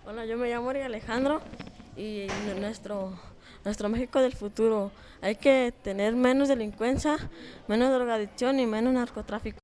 Hola, yo me llamo María Alejandro y nuestro México del futuro. Hay que tener menos delincuencia, menos drogadicción y menos narcotráfico.